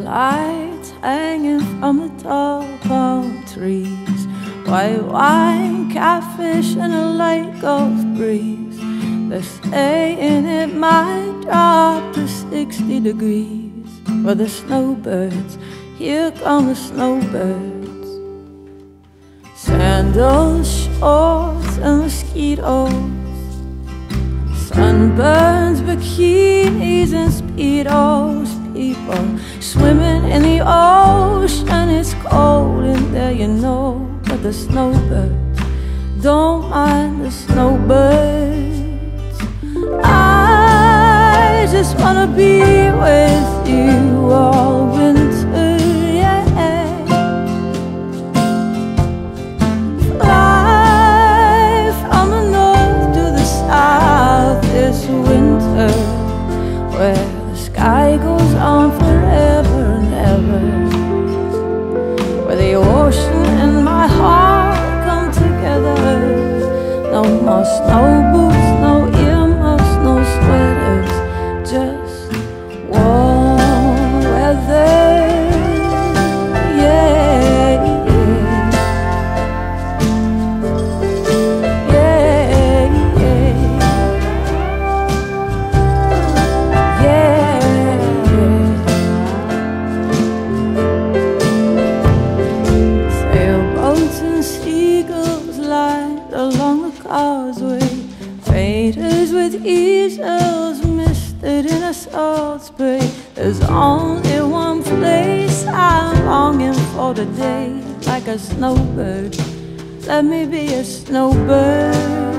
lights hanging from the tall palm trees, white wine, catfish, and a light Gulf breeze. They're saying it might drop to 60 degrees for the snowbirds. Here come the snowbirds. Sandals, shorts, and mosquitoes, sunburns, bikinis, and speedos. People swimming in the ocean. It's cold in there, you know, but the snowbirds don't mind the snowbirds. I just wanna be with you all winter, yeah. Fly from the north to the south this winter, where the sky goes on forever and ever, where the ocean and my heart come together. No more snow boots, no earmuffs, no sweaters, just warm weather. Yeah, yeah, yeah, yeah, yeah. Sailboats and seagulls lined along the causeway, faders with easels misted in a salt spray. There's only one place I'm longing for today, like a snowbird. Let me be a snowbird.